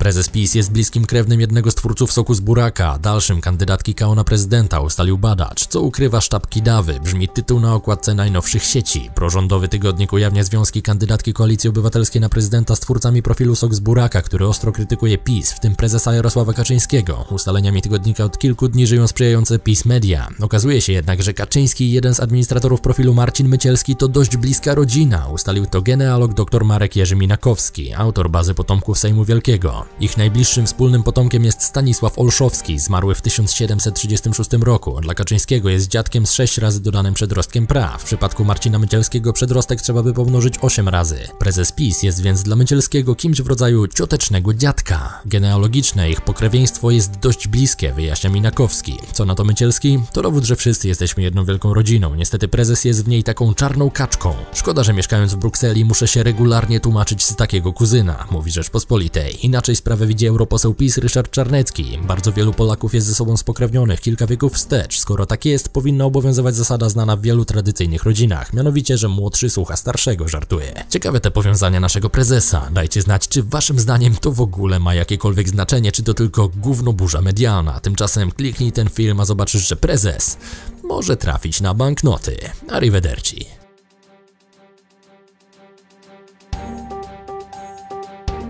Prezes PiS jest bliskim krewnym jednego z twórców Soku z buraka, dalszym kandydatki KO na prezydenta, ustalił badacz. Co ukrywa sztab Kidawy? Brzmi tytuł na okładce najnowszych sieci. Prorządowy tygodnik ujawnia związki kandydatki Koalicji Obywatelskiej na prezydenta z twórcami profilu Sok z buraka, który ostro krytykuje PiS, w tym prezesa Jarosława Kaczyńskiego. Ustaleniami tygodnika od kilku dni żyją sprzyjające PiS media. Okazuje się jednak, że Kaczyński i jeden z administratorów profilu Marcin Mycielski to dość bliska rodzina. Ustalił to genealog dr Marek Jerzy Minakowski, autor bazy potomków Sejmu Wielkiego. Ich najbliższym wspólnym potomkiem jest Stanisław Olszowski, zmarły w 1736 roku. Dla Kaczyńskiego jest dziadkiem z 6 razy dodanym przedrostkiem pra. W przypadku Marcina Mycielskiego przedrostek trzeba by pomnożyć 8 razy. Prezes PiS jest więc dla Mycielskiego kimś w rodzaju ciotecznego dziadka. Genealogiczne ich pokrewieństwo jest dość bliskie, wyjaśnia Minakowski. Co na to Mycielski? To dowód, że wszyscy jesteśmy jedną wielką rodziną. Niestety prezes jest w niej taką czarną kaczką. Szkoda, że mieszkając w Brukseli muszę się regularnie tłumaczyć z takiego kuzyna, mówi Rzeczpospolitej. Inaczej sprawę widzi europoseł PiS Ryszard Czarnecki. Bardzo wielu Polaków jest ze sobą spokrewnionych kilka wieków wstecz. Skoro tak jest, powinna obowiązywać zasada znana w wielu tradycyjnych rodzinach, mianowicie, że młodszy słucha starszego, żartuje. Ciekawe te powiązania naszego prezesa. Dajcie znać, czy waszym zdaniem to w ogóle ma jakiekolwiek znaczenie, czy to tylko gówno burza medialna. Tymczasem kliknij ten film, a zobaczysz, że prezes może trafić na banknoty. Arrivederci.